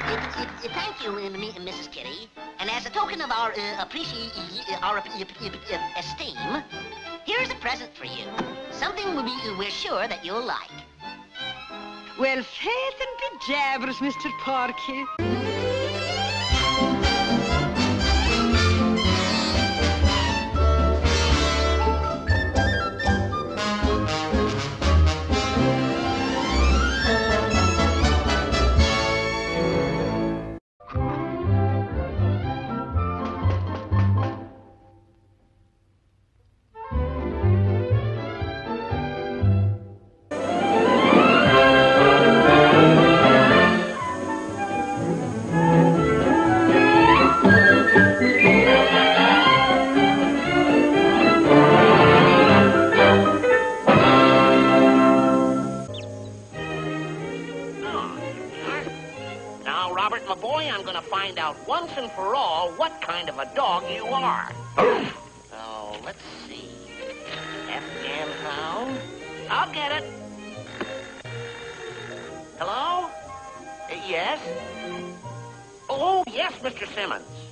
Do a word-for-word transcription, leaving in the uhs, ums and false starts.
uh, uh, thank you, uh, Missus Kitty. And as a token of our uh, appreci our uh, uh, esteem, here's a present for you. Something we, we're sure that you'll like. Well, faith and be jabbers, Mister Porky. Find out once and for all what kind of a dog you are. Oh, let's see. Afghan hound. I'll get it. Hello? Uh, yes? Oh, yes, Mister Simmons.